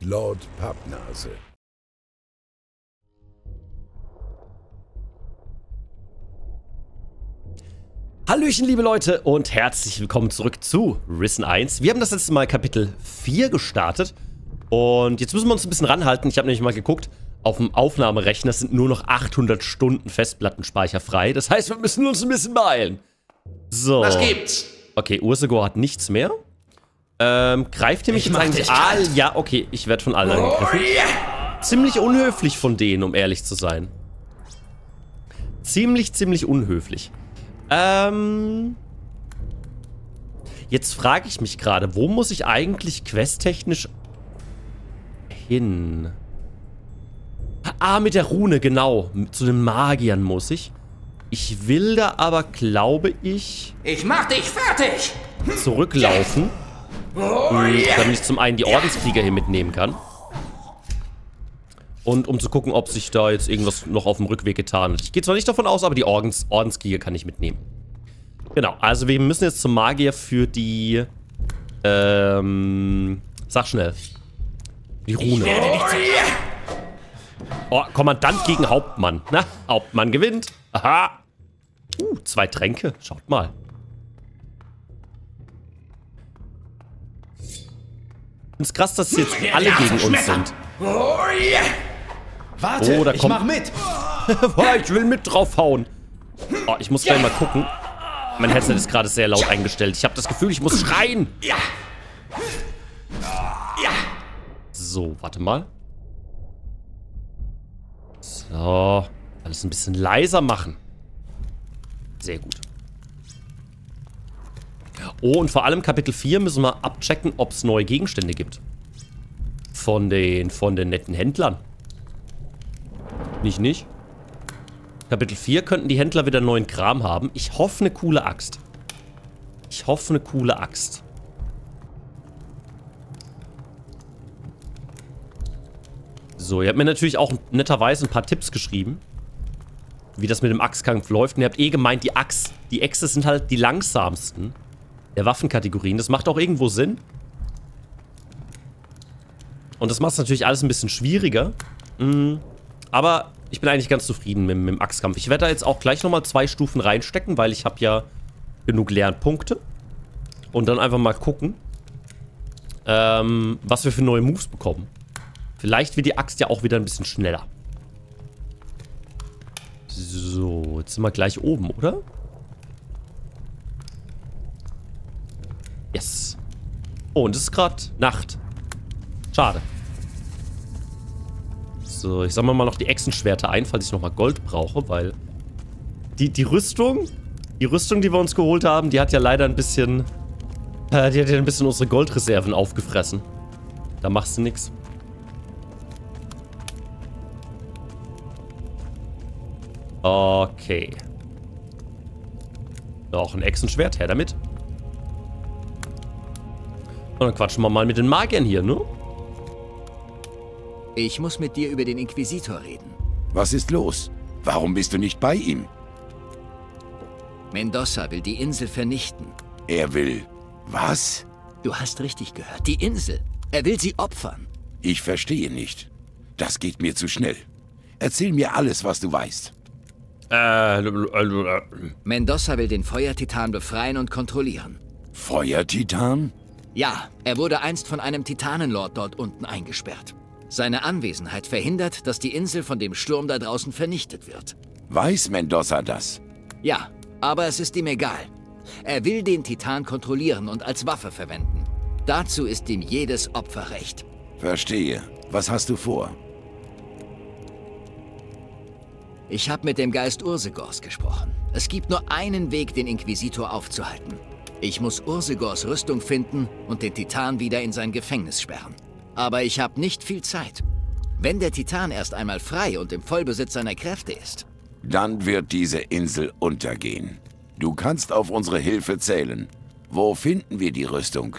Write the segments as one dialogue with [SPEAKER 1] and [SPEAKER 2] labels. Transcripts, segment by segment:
[SPEAKER 1] Lord Pappnase.
[SPEAKER 2] Hallöchen, liebe Leute, und herzlich willkommen zurück zu Risen 1. Wir haben das letzte Mal Kapitel 4 gestartet. Und jetzt müssen wir uns ein bisschen ranhalten. Ich habe nämlich mal geguckt, auf dem Aufnahmerechner sind nur noch 800 Stunden Festplattenspeicher frei. Das heißt, wir müssen uns ein bisschen beeilen. So.
[SPEAKER 3] Was gibt's?
[SPEAKER 2] Okay, Ursegor hat nichts mehr. Greift ihr mich jetzt eigentlich? Ja, okay, ich werde von allen angegriffen. Ziemlich unhöflich von denen, um ehrlich zu sein. Ziemlich unhöflich. Jetzt frage ich mich gerade, wo muss ich eigentlich questtechnisch hin? Ah, mit der Rune, genau. Zu den Magiern muss ich. Ich will da aber, glaube ich...
[SPEAKER 3] Ich mach dich fertig!
[SPEAKER 2] Zurücklaufen. Damit ich zum einen die Ordenskrieger hier mitnehmen kann. Und um zu gucken, ob sich da jetzt irgendwas noch auf dem Rückweg getan hat. Ich gehe zwar nicht davon aus, aber die Ordenskrieger kann ich mitnehmen. Genau, also wir müssen jetzt zum Magier für die... sag schnell. Die Rune. Oh, Kommandant gegen Hauptmann. Na, Hauptmann gewinnt. Aha. 2 Tränke. Schaut mal. Ich find's krass, dass jetzt alle gegen uns sind.
[SPEAKER 4] Warte,
[SPEAKER 2] da
[SPEAKER 4] ich
[SPEAKER 2] kommt...
[SPEAKER 4] mach mit.
[SPEAKER 2] Ich will mit draufhauen. Oh, ich muss gleich mal gucken. Mein Headset ist gerade sehr laut eingestellt. Ich habe das Gefühl, ich muss schreien. So, warte mal. So, alles ein bisschen leiser machen. Sehr gut. Oh, und vor allem Kapitel 4 müssen wir abchecken, ob es neue Gegenstände gibt. Von den netten Händlern. Nicht? Kapitel 4 könnten die Händler wieder neuen Kram haben. Ich hoffe, eine coole Axt. So, ihr habt mir natürlich auch netterweise ein paar Tipps geschrieben, wie das mit dem Axtkampf läuft. Und ihr habt eh gemeint, die Äxte sind halt die langsamsten der Waffenkategorien. Das macht auch irgendwo Sinn. Und das macht es natürlich alles ein bisschen schwieriger. Aber ich bin eigentlich ganz zufrieden mit dem Axtkampf. Ich werde da jetzt auch gleich nochmal 2 Stufen reinstecken, weil ich habe ja genug Lernpunkte. Und dann einfach mal gucken, was wir für neue Moves bekommen. Vielleicht wird die Axt ja auch wieder ein bisschen schneller. So, jetzt sind wir gleich oben, oder? Yes. Oh, und es ist gerade Nacht. Schade. So, ich sammle mal noch die Echsenschwerter ein, falls ich nochmal Gold brauche, weil die Rüstung, die wir uns geholt haben, die hat ja leider ein bisschen, unsere Goldreserven aufgefressen. Da machst du nix. Okay. Noch ein Echsenschwert, her damit. Und dann quatschen wir mal mit den Magiern hier, ne?
[SPEAKER 5] Ich muss mit dir über den Inquisitor reden.
[SPEAKER 1] Was ist los? Warum bist du nicht bei ihm?
[SPEAKER 5] Mendoza will die Insel vernichten.
[SPEAKER 1] Er will... Was?
[SPEAKER 5] Du hast richtig gehört. Die Insel. Er will sie opfern.
[SPEAKER 1] Ich verstehe nicht. Das geht mir zu schnell. Erzähl mir alles, was du weißt.
[SPEAKER 5] Mendoza will den Feuertitan befreien und kontrollieren.
[SPEAKER 1] Feuertitan?
[SPEAKER 5] Ja, er wurde einst von einem Titanenlord dort unten eingesperrt. Seine Anwesenheit verhindert, dass die Insel von dem Sturm da draußen vernichtet wird.
[SPEAKER 1] Weiß Mendoza das?
[SPEAKER 5] Ja, aber es ist ihm egal. Er will den Titan kontrollieren und als Waffe verwenden. Dazu ist ihm jedes Opfer recht.
[SPEAKER 1] Verstehe. Was hast du vor?
[SPEAKER 5] Ich habe mit dem Geist Ursegors gesprochen. Es gibt nur einen Weg, den Inquisitor aufzuhalten. Ich muss Ursegors Rüstung finden und den Titan wieder in sein Gefängnis sperren. Aber ich habe nicht viel Zeit. Wenn der Titan erst einmal frei und im Vollbesitz seiner Kräfte ist,
[SPEAKER 1] Dann wird diese Insel untergehen. Du kannst auf unsere Hilfe zählen. Wo finden wir die Rüstung?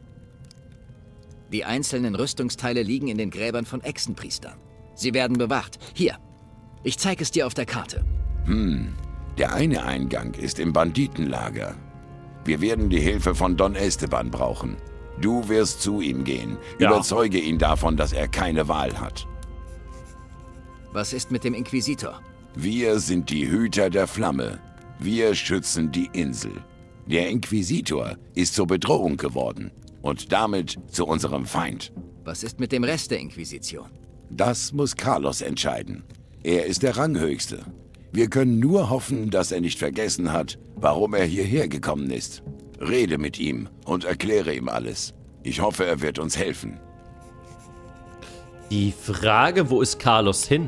[SPEAKER 5] die einzelnen Rüstungsteile liegen in den Gräbern von Echsenpriestern. Sie werden bewacht. Hier, ich zeige es dir auf der Karte.
[SPEAKER 1] Der eine Eingang ist im Banditenlager. Wir werden die Hilfe von Don Esteban brauchen. Du wirst zu ihm gehen.
[SPEAKER 2] Ja.
[SPEAKER 1] Überzeuge ihn davon, dass er keine Wahl hat.
[SPEAKER 5] Was ist mit dem Inquisitor?
[SPEAKER 1] Wir sind die Hüter der Flamme. Wir schützen die Insel. Der Inquisitor ist zur Bedrohung geworden und damit zu unserem Feind.
[SPEAKER 5] Was ist mit dem Rest der Inquisition?
[SPEAKER 1] Das muss Carlos entscheiden. Er ist der Ranghöchste. Wir können nur hoffen, dass er nicht vergessen hat, warum er hierher gekommen ist. Rede mit ihm und erkläre ihm alles. Ich hoffe, er wird uns helfen.
[SPEAKER 2] Die Frage, wo ist Carlos hin?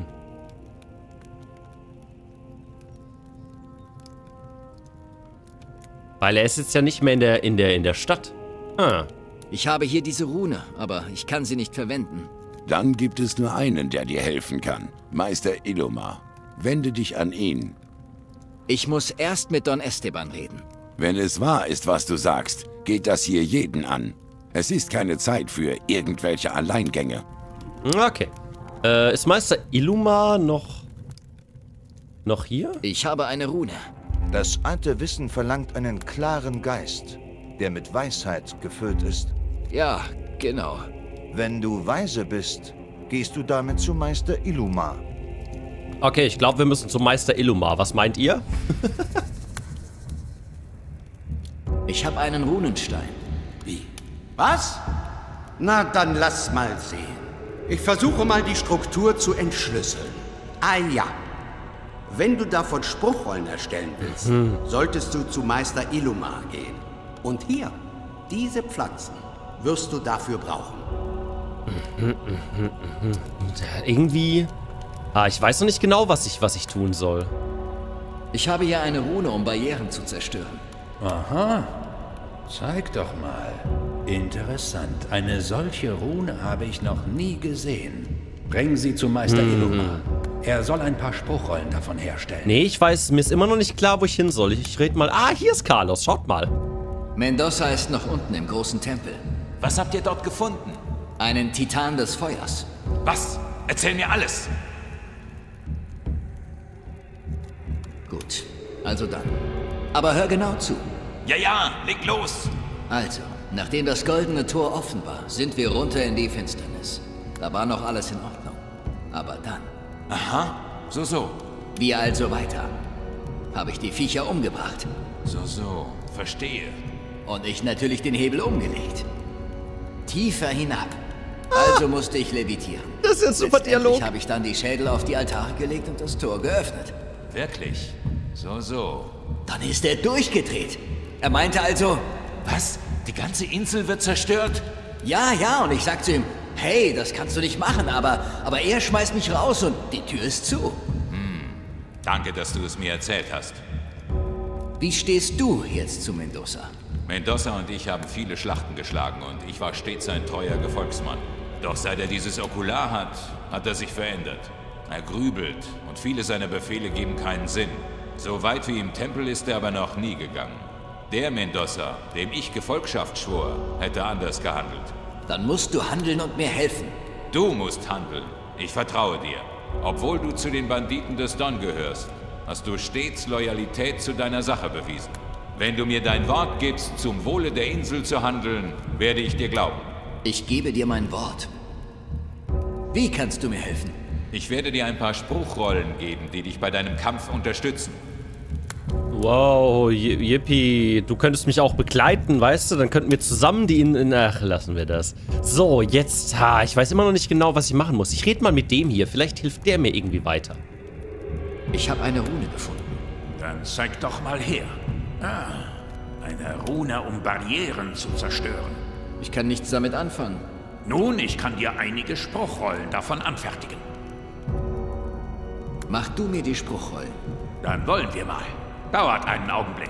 [SPEAKER 2] Weil er ist jetzt ja nicht mehr in der Stadt. Ah.
[SPEAKER 5] Ich habe hier diese Rune, aber ich kann sie nicht verwenden.
[SPEAKER 1] Dann gibt es nur einen, der dir helfen kann. Meister Ilumar. Wende dich an ihn.
[SPEAKER 5] Ich muss erst mit Don Esteban reden.
[SPEAKER 1] Wenn es wahr ist, was du sagst, geht das hier jeden an. Es ist keine Zeit für irgendwelche Alleingänge.
[SPEAKER 2] Okay. Ist Meister Ilumar noch hier?
[SPEAKER 5] Ich habe eine Rune.
[SPEAKER 3] Das alte Wissen verlangt einen klaren Geist, der mit Weisheit gefüllt ist.
[SPEAKER 5] Ja, genau.
[SPEAKER 3] Wenn du weise bist, gehst du damit zu Meister Ilumar.
[SPEAKER 2] Okay, ich glaube, wir müssen zu Meister Ilumar. Was meint ihr?
[SPEAKER 5] Ich habe einen Runenstein.
[SPEAKER 4] Wie? Was? Na, dann lass mal sehen. Ich versuche mal die Struktur zu entschlüsseln. Ah ja. Wenn du davon Spruchrollen erstellen willst, solltest du zu Meister Ilumar gehen. Und hier, diese Pflanzen, wirst du dafür brauchen.
[SPEAKER 2] Irgendwie... ich weiß noch nicht genau, was ich tun soll.
[SPEAKER 5] Ich habe hier eine Rune, um Barrieren zu zerstören.
[SPEAKER 6] Aha. Zeig doch mal. Interessant. Eine solche Rune habe ich noch nie gesehen. Bring sie zu Meister Ilumar. Er soll ein paar Spruchrollen davon herstellen.
[SPEAKER 2] Nee, ich weiß, mir ist immer noch nicht klar, wo ich hin soll. Ich rede mal... Ah, hier ist Carlos. Schaut mal.
[SPEAKER 5] Mendoza ist noch unten im großen Tempel.
[SPEAKER 7] Was habt ihr dort gefunden?
[SPEAKER 5] Einen Titan des Feuers.
[SPEAKER 7] Was? Erzähl mir alles.
[SPEAKER 5] Gut, also dann. Aber hör genau zu.
[SPEAKER 7] Ja, leg los.
[SPEAKER 5] Also, nachdem das goldene Tor offen war, sind wir runter in die Finsternis. Da war noch alles in Ordnung. Aber dann...
[SPEAKER 7] Aha, so.
[SPEAKER 5] Wie also weiter? Habe ich die Viecher umgebracht.
[SPEAKER 7] So, verstehe.
[SPEAKER 5] Und ich natürlich den Hebel umgelegt. Tiefer hinab. Also musste ich levitieren.
[SPEAKER 2] Das ist jetzt super Dialog.
[SPEAKER 5] Habe ich dann die Schädel auf die Altare gelegt und das Tor geöffnet.
[SPEAKER 7] Wirklich? So.
[SPEAKER 5] Dann ist er durchgedreht. Er meinte also...
[SPEAKER 7] Was? Die ganze Insel wird zerstört?
[SPEAKER 5] Ja, und ich sag zu ihm, hey, das kannst du nicht machen, aber er schmeißt mich raus und die Tür ist zu.
[SPEAKER 7] Danke, dass du es mir erzählt hast.
[SPEAKER 5] Wie stehst du jetzt zu Mendoza?
[SPEAKER 7] Mendoza und ich haben viele Schlachten geschlagen und ich war stets ein treuer Gefolgsmann. Doch seit er dieses Okular hat er sich verändert. Er grübelt und viele seiner Befehle geben keinen Sinn. So weit wie im Tempel ist er aber noch nie gegangen. Der Mendoza, dem ich Gefolgschaft schwor, hätte anders gehandelt.
[SPEAKER 5] Dann musst du handeln und mir helfen.
[SPEAKER 7] Du musst handeln. Ich vertraue dir. Obwohl du zu den Banditen des Don gehörst, hast du stets Loyalität zu deiner Sache bewiesen. Wenn du mir dein Wort gibst, zum Wohle der Insel zu handeln, werde ich dir glauben.
[SPEAKER 5] Ich gebe dir mein Wort. Wie kannst du mir helfen?
[SPEAKER 7] Ich werde dir ein paar Spruchrollen geben, die dich bei deinem Kampf unterstützen.
[SPEAKER 2] Wow, Yippie. Du könntest mich auch begleiten, weißt du? Dann könnten wir zusammen Ach, lassen wir das. So, jetzt... ich weiß immer noch nicht genau, was ich machen muss. Ich rede mal mit dem hier. Vielleicht hilft der mir irgendwie weiter.
[SPEAKER 5] Ich habe eine Rune gefunden.
[SPEAKER 6] Dann zeig doch mal her. Eine Rune, um Barrieren zu zerstören.
[SPEAKER 5] Ich kann nichts damit anfangen.
[SPEAKER 6] Nun, ich kann dir einige Spruchrollen davon anfertigen.
[SPEAKER 5] Mach du mir die Spruchrollen.
[SPEAKER 6] Dann wollen wir mal. Dauert einen Augenblick.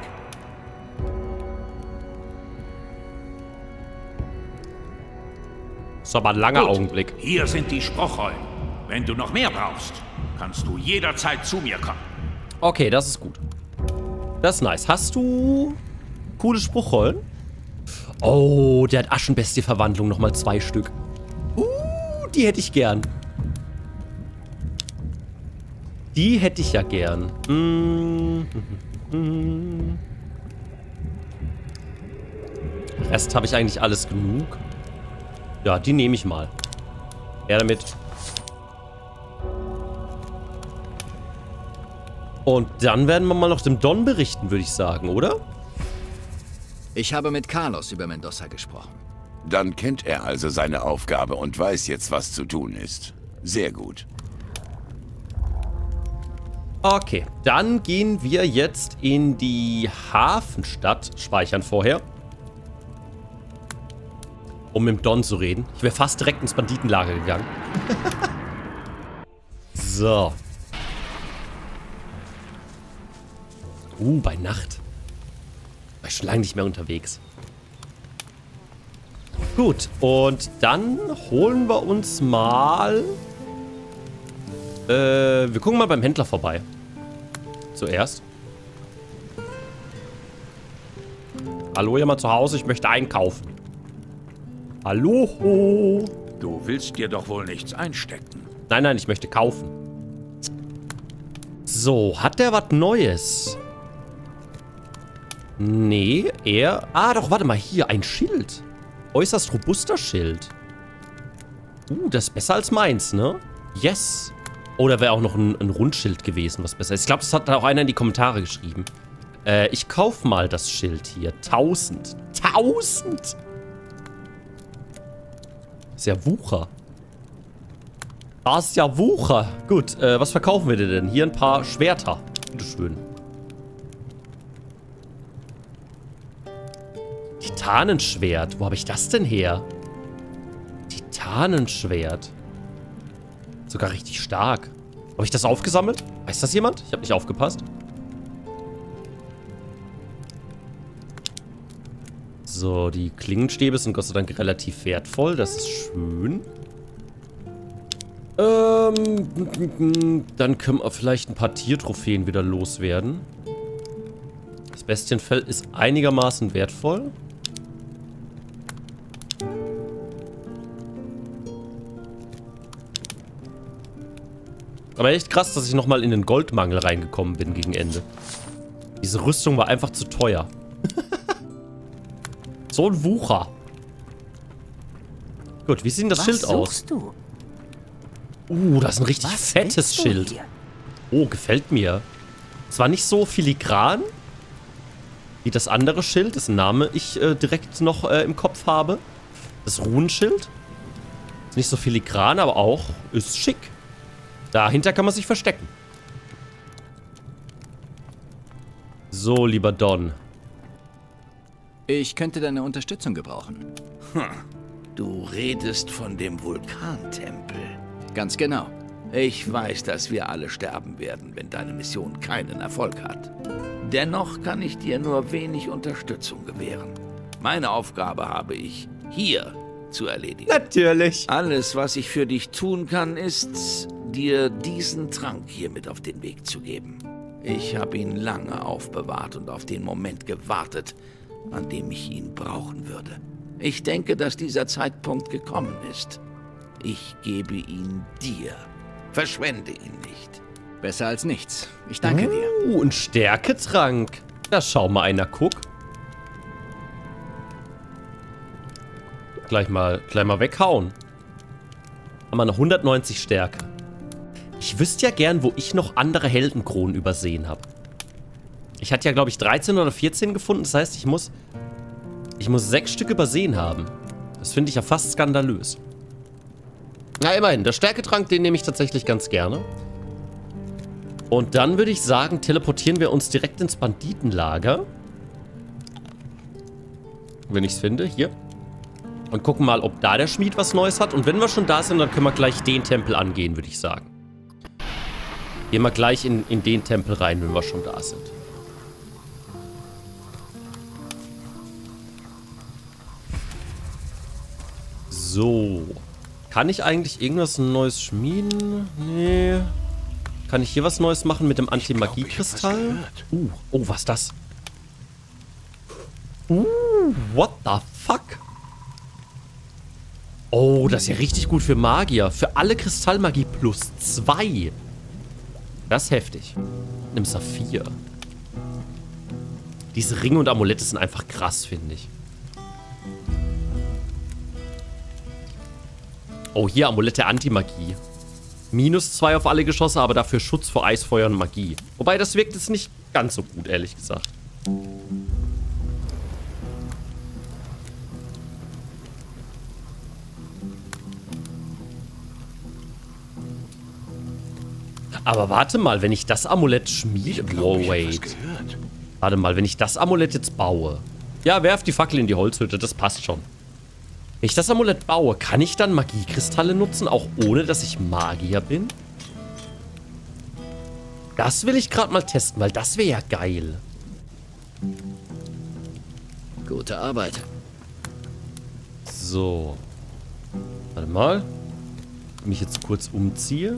[SPEAKER 2] Ist aber ein langer
[SPEAKER 6] Gut,
[SPEAKER 2] Augenblick.
[SPEAKER 6] Hier sind die Spruchrollen. Wenn du noch mehr brauchst, kannst du jederzeit zu mir kommen.
[SPEAKER 2] Okay, das ist gut. Das ist nice. Hast du coole Spruchrollen? Oh, der hat Aschenbestie-Verwandlung. Nochmal 2 Stück. Die hätte ich gern. Die hätte ich ja gern. Rest habe ich eigentlich alles genug. Ja, die nehme ich mal. Her damit. Und dann werden wir mal noch dem Don berichten, würde ich sagen, oder?
[SPEAKER 5] Ich habe mit Carlos über Mendoza gesprochen.
[SPEAKER 1] Dann kennt er also seine Aufgabe und weiß jetzt, was zu tun ist. Sehr gut.
[SPEAKER 2] Okay, dann gehen wir jetzt in die Hafenstadt. Speichern vorher. Um mit dem Don zu reden. Ich wäre fast direkt ins Banditenlager gegangen. So. Bei Nacht. War ich schon lange nicht mehr unterwegs. Gut, und dann holen wir uns mal... wir gucken mal beim Händler vorbei. Zuerst. Hallo, jemand zu Hause? Ich möchte einkaufen. Hallo?
[SPEAKER 8] Du willst dir doch wohl nichts einstecken.
[SPEAKER 2] Nein, nein, ich möchte kaufen. So, hat der was Neues? Nee, er... Ah, doch, warte mal, hier, ein Schild. Äußerst robuster Schild. Das ist besser als meins, ne? Yes. Oh, da wäre auch noch ein Rundschild gewesen, was besser ist. Ich glaube, das hat auch einer in die Kommentare geschrieben. Ich kauf mal das Schild hier. 1000. 1000? Ist ja Wucher. Das ist ja Wucher. Gut, was verkaufen wir dir denn? Hier ein paar Schwerter. Bitteschön. Titanenschwert. Wo habe ich das denn her? Titanenschwert. Sogar richtig stark. Habe ich das aufgesammelt? Weiß das jemand? Ich habe nicht aufgepasst. So, die Klingenstäbe sind Gott sei Dank relativ wertvoll. Das ist schön. Dann können wir vielleicht ein paar Tiertrophäen wieder loswerden. Das Bestienfell ist einigermaßen wertvoll. Aber echt krass, dass ich nochmal in den Goldmangel reingekommen bin gegen Ende. Diese Rüstung war einfach zu teuer. So ein Wucher. Gut, wie sieht denn das Schild aus?
[SPEAKER 9] Du?
[SPEAKER 2] Das ist ein richtig fettes Schild.
[SPEAKER 9] Hier?
[SPEAKER 2] Oh, gefällt mir. Zwar nicht so filigran wie das andere Schild, dessen Name ich direkt noch im Kopf habe. Das Runenschild. Ist nicht so filigran, aber auch ist schick. Dahinter kann man sich verstecken. So, lieber Don.
[SPEAKER 5] Ich könnte deine Unterstützung gebrauchen.
[SPEAKER 8] Du redest von dem Vulkantempel.
[SPEAKER 5] Ganz genau.
[SPEAKER 8] Ich weiß, dass wir alle sterben werden, wenn deine Mission keinen Erfolg hat. Dennoch kann ich dir nur wenig Unterstützung gewähren. Meine Aufgabe habe ich hier zu erledigen.
[SPEAKER 2] Natürlich.
[SPEAKER 8] Alles, was ich für dich tun kann, ist, dir diesen Trank hier mit auf den Weg zu geben. Ich habe ihn lange aufbewahrt und auf den Moment gewartet, an dem ich ihn brauchen würde. Ich denke, dass dieser Zeitpunkt gekommen ist. Ich gebe ihn dir. Verschwende ihn nicht.
[SPEAKER 5] Besser als nichts. Ich danke dir.
[SPEAKER 2] Ein Stärketrank. Da schau mal einer, guck. Gleich mal weghauen. Haben wir noch 190 Stärke. Ich wüsste ja gern, wo ich noch andere Heldenkronen übersehen habe. Ich hatte ja, glaube ich, 13 oder 14 gefunden. Das heißt, ich muss 6 Stück übersehen haben. Das finde ich ja fast skandalös. Na, immerhin. Der Stärketrank, den nehme ich tatsächlich ganz gerne. Und dann würde ich sagen, teleportieren wir uns direkt ins Banditenlager. Wenn ich es finde. Hier. Und gucken mal, ob da der Schmied was Neues hat. Und wenn wir schon da sind, dann können wir gleich den Tempel angehen, würde ich sagen. Gehen wir gleich in den Tempel rein, wenn wir schon da sind. So. Kann ich eigentlich irgendwas Neues schmieden? Nee. Kann ich hier was Neues machen mit dem Anti-Magie-Kristall? Oh, was ist das? What the fuck? Oh, das ist ja richtig gut für Magier. Für alle Kristallmagie plus 2. Das ist heftig. Nimm Saphir. Diese Ringe und Amulette sind einfach krass, finde ich. Oh, hier Amulett der Anti-Magie. -2 auf alle Geschosse, aber dafür Schutz vor Eisfeuer und Magie. Wobei, das wirkt jetzt nicht ganz so gut, ehrlich gesagt. Aber warte mal, wenn ich das Amulett schmiede... Oh, wait. Warte mal, wenn ich das Amulett jetzt baue... Ja, werf die Fackel in die Holzhütte, das passt schon. Wenn ich das Amulett baue, kann ich dann Magiekristalle nutzen, auch ohne, dass ich Magier bin? Das will ich gerade mal testen, weil das wäre ja geil.
[SPEAKER 5] Gute Arbeit.
[SPEAKER 2] So. Warte mal. Wenn ich mich jetzt kurz umziehe.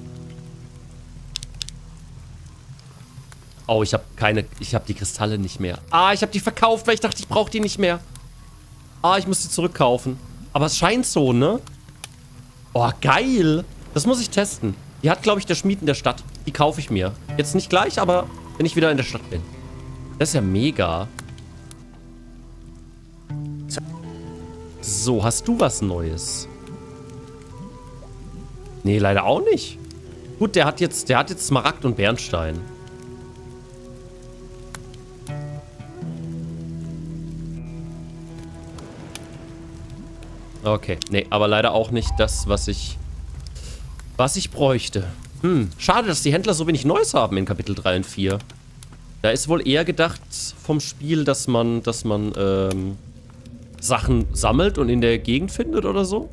[SPEAKER 2] Oh, ich habe die Kristalle nicht mehr. Ah, ich habe die verkauft, weil ich dachte, ich brauche die nicht mehr. Ah, ich muss die zurückkaufen. Aber es scheint so, ne? Oh, geil. Das muss ich testen. Die hat, glaube ich, der Schmied in der Stadt. Die kaufe ich mir. Jetzt nicht gleich, aber wenn ich wieder in der Stadt bin. Das ist ja mega. So, hast du was Neues? Nee, leider auch nicht. Gut, der hat jetzt Smaragd und Bernstein. Okay, nee, aber leider auch nicht das, was ich bräuchte. Schade, dass die Händler so wenig Neues haben in Kapitel 3 und 4. Da ist wohl eher gedacht vom Spiel, dass man Sachen sammelt und in der Gegend findet oder so.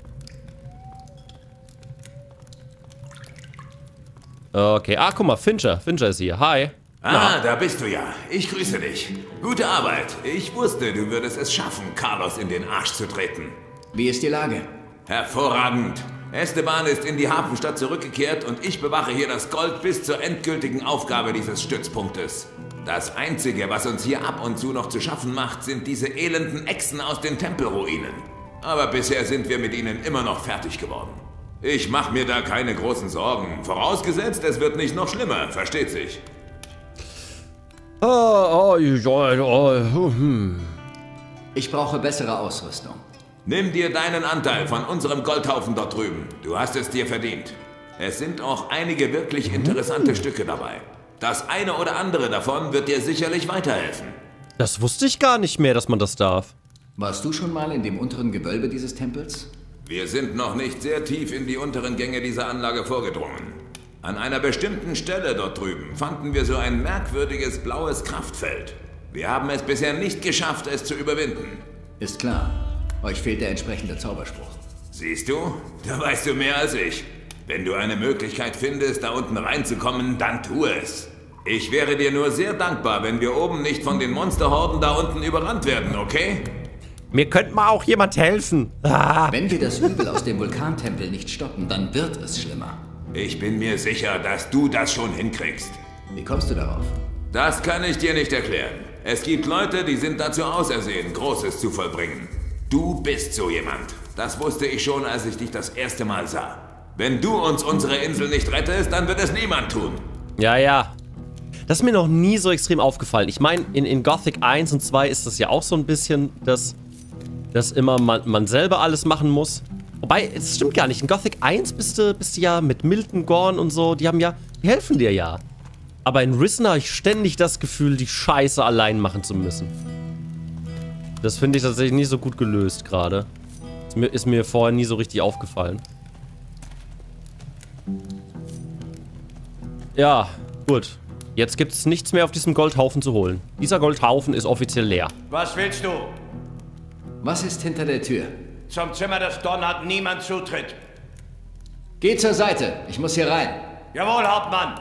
[SPEAKER 2] Okay, guck mal, Fincher ist hier. Hi.
[SPEAKER 7] Da bist du ja. Ich grüße dich. Gute Arbeit. Ich wusste, du würdest es schaffen, Carlos in den Arsch zu treten.
[SPEAKER 5] Wie ist die Lage?
[SPEAKER 7] Hervorragend. Esteban ist in die Hafenstadt zurückgekehrt und ich bewache hier das Gold bis zur endgültigen Aufgabe dieses Stützpunktes. Das Einzige, was uns hier ab und zu noch zu schaffen macht, sind diese elenden Echsen aus den Tempelruinen. Aber bisher sind wir mit ihnen immer noch fertig geworden. Ich mache mir da keine großen Sorgen. Vorausgesetzt, es wird nicht noch schlimmer, versteht sich.
[SPEAKER 5] Ich brauche bessere Ausrüstung.
[SPEAKER 7] Nimm dir deinen Anteil von unserem Goldhaufen dort drüben. Du hast es dir verdient. Es sind auch einige wirklich interessante Stücke dabei. Das eine oder andere davon wird dir sicherlich weiterhelfen.
[SPEAKER 2] Das wusste ich gar nicht mehr, dass man das darf.
[SPEAKER 5] Warst du schon mal in dem unteren Gewölbe dieses Tempels?
[SPEAKER 7] Wir sind noch nicht sehr tief in die unteren Gänge dieser Anlage vorgedrungen. An einer bestimmten Stelle dort drüben fanden wir so ein merkwürdiges blaues Kraftfeld. Wir haben es bisher nicht geschafft, es zu überwinden.
[SPEAKER 5] Ist klar. Euch fehlt der entsprechende Zauberspruch.
[SPEAKER 7] Siehst du? Da weißt du mehr als ich. Wenn du eine Möglichkeit findest, da unten reinzukommen, dann tu es. Ich wäre dir nur sehr dankbar, wenn wir oben nicht von den Monsterhorden da unten überrannt werden, okay?
[SPEAKER 2] Mir könnte mal auch jemand helfen.
[SPEAKER 5] Wenn wir das Übel aus dem Vulkantempel nicht stoppen, dann wird es schlimmer.
[SPEAKER 7] Ich bin mir sicher, dass du das schon hinkriegst.
[SPEAKER 5] Wie kommst du darauf?
[SPEAKER 7] Das kann ich dir nicht erklären. Es gibt Leute, die sind dazu ausersehen, Großes zu vollbringen. Du bist so jemand. Das wusste ich schon, als ich dich das erste Mal sah. Wenn du uns unsere Insel nicht rettest, dann wird es niemand tun.
[SPEAKER 2] Ja. Das ist mir noch nie so extrem aufgefallen. Ich meine, in Gothic 1 und 2 ist das ja auch so ein bisschen, dass immer man selber alles machen muss. Wobei, es stimmt gar nicht. In Gothic 1 bist du ja mit Milton, Gorn und so, die helfen dir ja. Aber in Risen habe ich ständig das Gefühl, die Scheiße allein machen zu müssen. Das finde ich tatsächlich nicht so gut gelöst gerade. Ist mir vorher nie so richtig aufgefallen. Ja, gut. Jetzt gibt es nichts mehr auf diesem Goldhaufen zu holen. Dieser Goldhaufen ist offiziell leer.
[SPEAKER 9] Was willst du?
[SPEAKER 5] Was ist hinter der Tür?
[SPEAKER 9] Zum Zimmer des Don hat niemand Zutritt.
[SPEAKER 5] Geh zur Seite. Ich muss hier rein.
[SPEAKER 9] Jawohl, Hauptmann.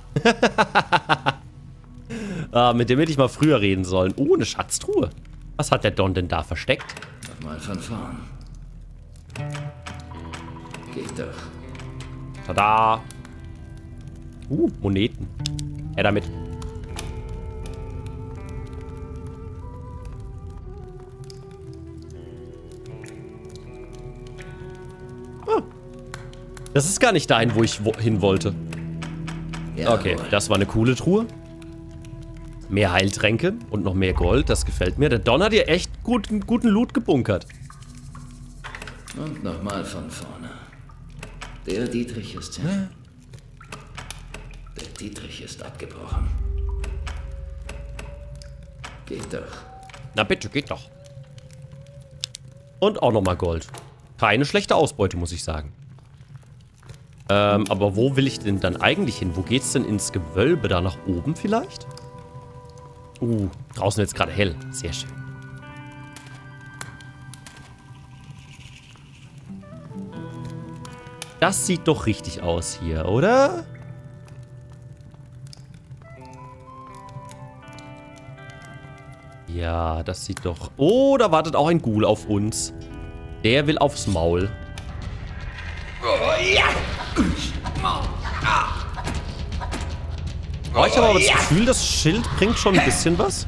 [SPEAKER 2] Mit dem hätte ich mal früher reden sollen. Oh, eine Schatztruhe. Was hat der Don denn da versteckt?
[SPEAKER 5] Mal von vorn. Geht doch.
[SPEAKER 2] Tada. Moneten. Damit. Das ist gar nicht dahin, wo ich hin wollte.
[SPEAKER 5] Jawohl.
[SPEAKER 2] Okay, das war eine coole Truhe. Mehr Heiltränke und noch mehr Gold, das gefällt mir. Der Don hat hier echt guten Loot gebunkert.
[SPEAKER 5] Und nochmal von vorne. Der Dietrich ist hin. Der Dietrich ist abgebrochen. Geht doch.
[SPEAKER 2] Na bitte, geht doch. Und auch nochmal Gold. Keine schlechte Ausbeute, muss ich sagen. Aber wo will ich denn dann eigentlich hin? Wo geht's denn ins Gewölbe? Da nach oben vielleicht? Draußen jetzt gerade hell. Sehr schön. Das sieht doch richtig aus hier, oder? Ja, das sieht doch... Oh, da wartet auch ein Ghoul auf uns. Der will aufs Maul. Oh, ich habe aber das Gefühl, das Schild bringt schon ein bisschen was.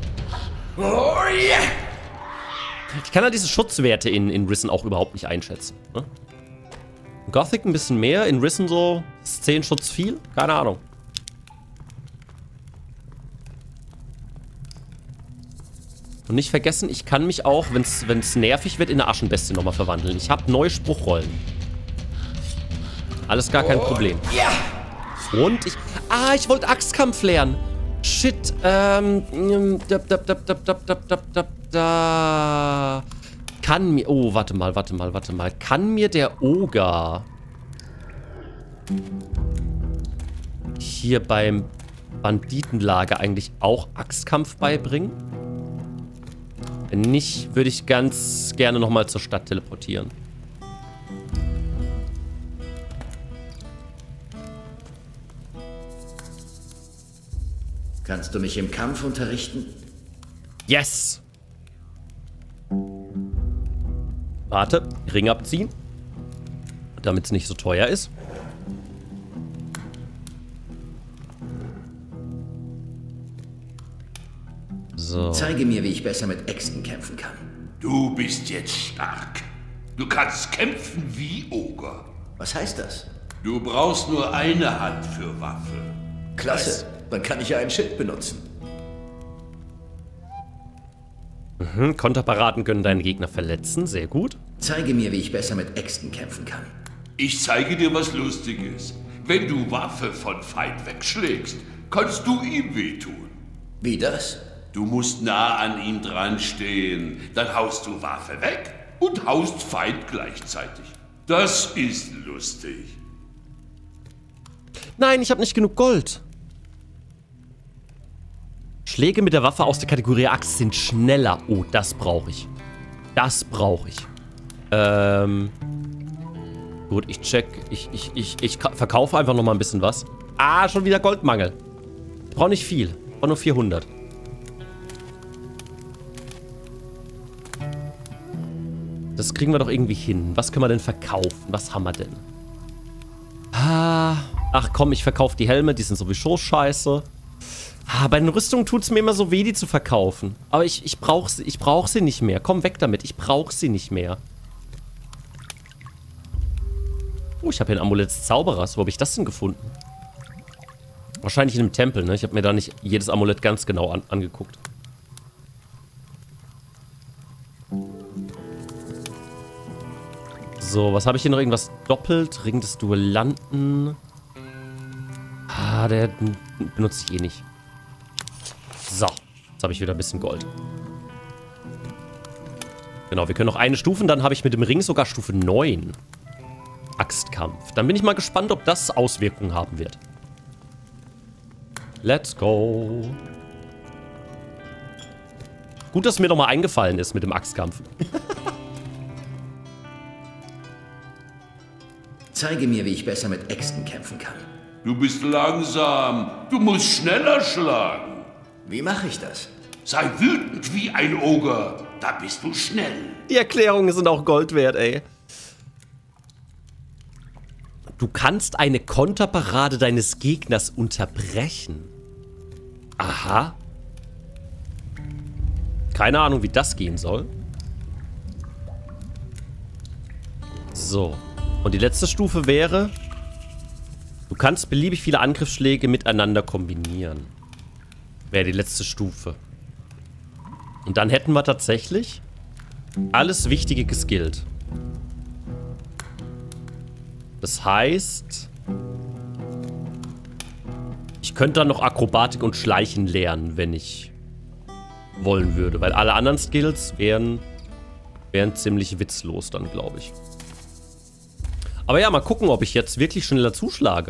[SPEAKER 2] Ich kann ja diese Schutzwerte in Risen auch überhaupt nicht einschätzen. Ne? In Gothic ein bisschen mehr, in Risen so 10 Schutz viel? Keine Ahnung. Und nicht vergessen, ich kann mich auch, wenn es nervig wird, in eine Aschenbestie nochmal verwandeln. Ich habe neue Spruchrollen. Alles gar kein Problem. Und ich... Ah, ich wollte Axtkampf lernen. Shit. Kann mir... Oh, warte mal. Kann mir der Oger hier beim Banditenlager eigentlich auch Axtkampf beibringen? Wenn nicht, würde ich ganz gerne nochmal zur Stadt teleportieren.
[SPEAKER 5] Kannst du mich im Kampf unterrichten?
[SPEAKER 2] Yes! Warte, Ring abziehen. Damit es nicht so teuer ist. So.
[SPEAKER 5] Zeige mir, wie ich besser mit Äxten kämpfen kann.
[SPEAKER 10] Du bist jetzt stark. Du kannst kämpfen wie Oger.
[SPEAKER 5] Was heißt das?
[SPEAKER 10] Du brauchst nur eine Hand für Waffe.
[SPEAKER 5] Klasse, dann kann ich ja ein Schild benutzen.
[SPEAKER 2] Konterparaden können deinen Gegner verletzen, sehr gut.
[SPEAKER 5] Zeige mir, wie ich besser mit Äxten kämpfen kann.
[SPEAKER 10] Ich zeige dir was Lustiges. Wenn du Waffe von Feind wegschlägst, kannst du ihm wehtun.
[SPEAKER 5] Wie das?
[SPEAKER 10] Du musst nah an ihm dran stehen. Dann haust du Waffe weg und haust Feind gleichzeitig. Das ist lustig.
[SPEAKER 2] Nein, ich habe nicht genug Gold. Schläge mit der Waffe aus der Kategorie Axt sind schneller. Oh, das brauche ich. Das brauche ich. Gut, ich check. Ich verkaufe einfach nochmal ein bisschen was. Ah, schon wieder Goldmangel. Ich brauche nicht viel. Ich brauche nur 400. Das kriegen wir doch irgendwie hin. Was können wir denn verkaufen? Was haben wir denn? Ach komm, ich verkaufe die Helme. Die sind sowieso scheiße. Bei den Rüstungen tut es mir immer so weh, die zu verkaufen. Aber ich brauche sie nicht mehr. Komm, weg damit. Ich brauche sie nicht mehr. Oh, ich habe hier ein Amulett des Zauberers. Wo habe ich das denn gefunden? Wahrscheinlich in einem Tempel, ne? Ich habe mir da nicht jedes Amulett ganz genau angeguckt. So, was habe ich hier noch? Irgendwas doppelt? Ring des Duellanten. Der benutze ich eh nicht. So, jetzt habe ich wieder ein bisschen Gold. Genau, wir können noch eine Stufe, dann habe ich mit dem Ring sogar Stufe 9. Axtkampf. Dann bin ich mal gespannt, ob das Auswirkungen haben wird. Let's go. Gut, dass mir nochmal eingefallen ist mit dem Axtkampf.
[SPEAKER 5] Zeige mir, wie ich besser mit Äxten kämpfen kann.
[SPEAKER 10] Du bist langsam. Du musst schneller schlagen.
[SPEAKER 5] Wie mache ich das?
[SPEAKER 10] Sei wütend wie ein Oger. Da bist du schnell.
[SPEAKER 2] Die Erklärungen sind auch Gold wert, ey. Du kannst eine Konterparade deines Gegners unterbrechen. Aha. Keine Ahnung, wie das gehen soll. So. Und die letzte Stufe wäre... Du kannst beliebig viele Angriffsschläge miteinander kombinieren. Wäre die letzte Stufe. Und dann hätten wir tatsächlich alles Wichtige geskillt. Das heißt, ich könnte dann noch Akrobatik und Schleichen lernen, wenn ich wollen würde. Weil alle anderen Skills wären ziemlich witzlos dann, glaube ich. Aber ja, mal gucken, ob ich jetzt wirklich schneller zuschlage.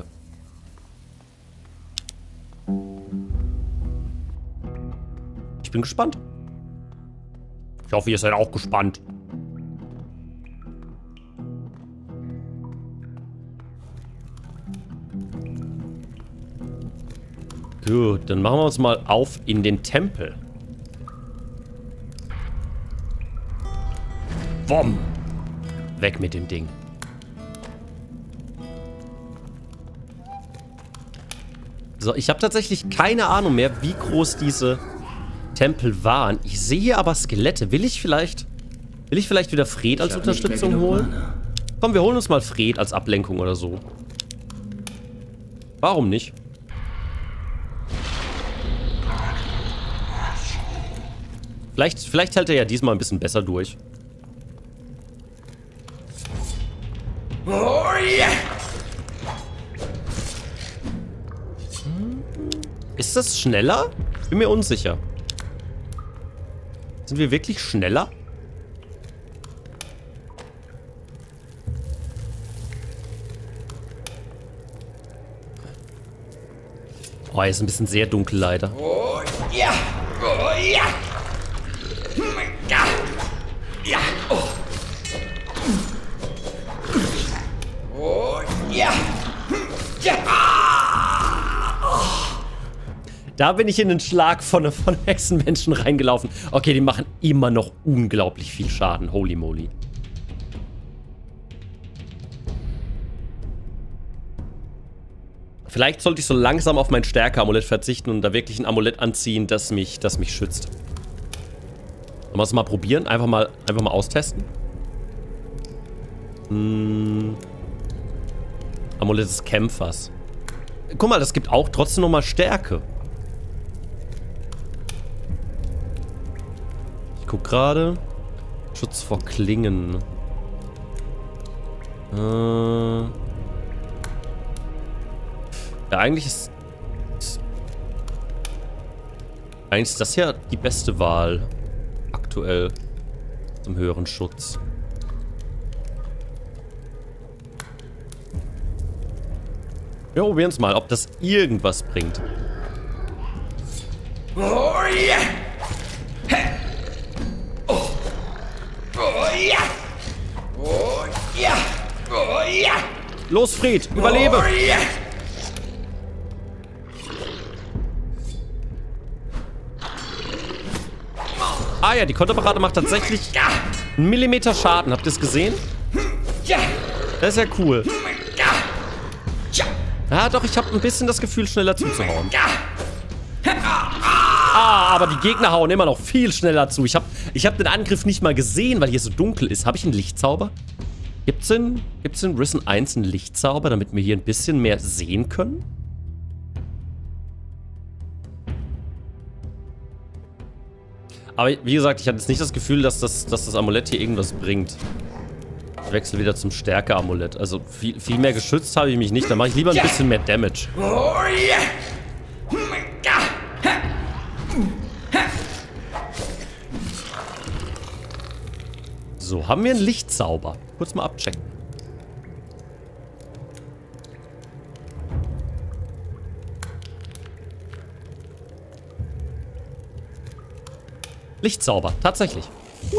[SPEAKER 2] Ich bin gespannt. Ich hoffe, ihr seid auch gespannt. Gut, dann machen wir uns mal auf in den Tempel. Wumm. Weg mit dem Ding. So, ich habe tatsächlich keine Ahnung mehr, wie groß diese Tempel waren. Ich sehe hier aber Skelette. Will ich vielleicht wieder Fred als Unterstützung holen? Komm, wir holen uns mal Fred als Ablenkung oder so. Warum nicht? Vielleicht hält er ja diesmal ein bisschen besser durch.
[SPEAKER 8] Oh yeah!
[SPEAKER 2] Ist das schneller? Bin mir unsicher. Sind wir wirklich schneller? Oh, er ist ein bisschen sehr dunkel leider.
[SPEAKER 8] Oh ja! Oh ja! Ja! Ja! Oh! Oh ja! Ja!
[SPEAKER 2] Da bin ich in den Schlag von Hexenmenschen reingelaufen. Okay, die machen immer noch unglaublich viel Schaden. Holy moly. Vielleicht sollte ich so langsam auf mein Stärke-Amulett verzichten und da wirklich ein Amulett anziehen, das mich schützt. Sollen wir es mal probieren? Einfach mal austesten. Amulett des Kämpfers. Guck mal, das gibt auch trotzdem nochmal Stärke. Ich guck gerade. Schutz vor Klingen. Ja, eigentlich ist das ja die beste Wahl aktuell zum höheren Schutz. Wir probieren es mal, ob das irgendwas bringt.
[SPEAKER 8] Oh ja! Oh! Oh ja! Oh ja! Oh ja!
[SPEAKER 2] Los, Fred, überlebe!
[SPEAKER 8] Oh ja!
[SPEAKER 2] Ah ja, die Konterparade macht tatsächlich einen Millimeter Schaden. Habt ihr es gesehen? Das ist ja cool. Ja, doch, ich habe ein bisschen das Gefühl, schneller zuzuhauen. Ah, aber die Gegner hauen immer noch viel schneller zu. Ich hab den Angriff nicht mal gesehen, weil hier so dunkel ist. Habe ich einen Lichtzauber? Gibt's in Risen 1 einen Lichtzauber, damit wir hier ein bisschen mehr sehen können? Aber wie gesagt, ich hatte jetzt nicht das Gefühl, dass das Amulett hier irgendwas bringt. Ich wechsle wieder zum Stärke-Amulett. Also viel mehr geschützt habe ich mich nicht. Dann mache ich lieber ein bisschen mehr Damage.
[SPEAKER 8] Oh yeah.
[SPEAKER 2] So, haben wir einen Lichtzauber. Kurz mal abchecken. Lichtzauber, tatsächlich. Hui.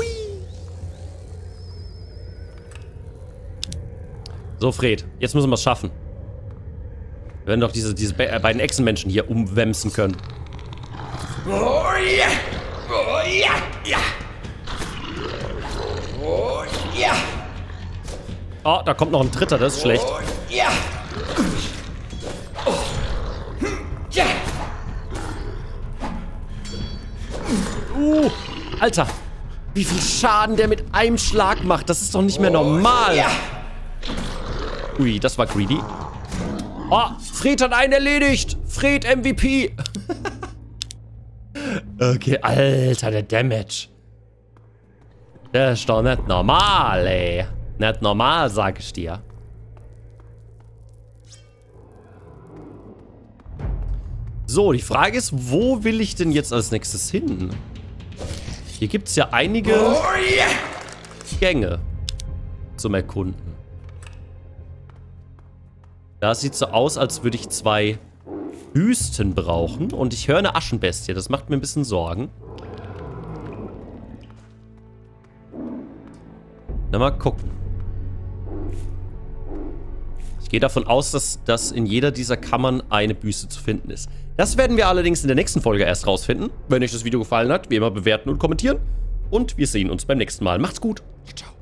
[SPEAKER 2] So, Fred, jetzt müssen wir es schaffen. Wir werden doch diese beiden Echsenmenschen hier umwämsen können.
[SPEAKER 8] Oh ja! Oh ja! Ja! Oh ja!
[SPEAKER 2] Oh, da kommt noch ein dritter, das ist schlecht.
[SPEAKER 8] Oh ja! Oh. Ja!
[SPEAKER 2] Alter, wie viel Schaden der mit einem Schlag macht. Das ist doch nicht mehr normal.
[SPEAKER 8] Ja.
[SPEAKER 2] Ui, das war greedy. Oh, Fred hat einen erledigt. Fred MVP. Okay, Alter, der Damage. Der ist doch nicht normal, ey. Nicht normal, sag ich dir. So, die Frage ist, wo will ich denn jetzt als nächstes hin? Hier gibt es ja einige Gänge zum Erkunden. Da sieht so aus, als würde ich 2 Büsten brauchen. Und ich höre eine Aschenbestie. Das macht mir ein bisschen Sorgen. Na, mal gucken. Ich gehe davon aus, dass in jeder dieser Kammern eine Büste zu finden ist. Das werden wir allerdings in der nächsten Folge erst rausfinden. Wenn euch das Video gefallen hat, wie immer bewerten und kommentieren. Und wir sehen uns beim nächsten Mal. Macht's gut. Ciao.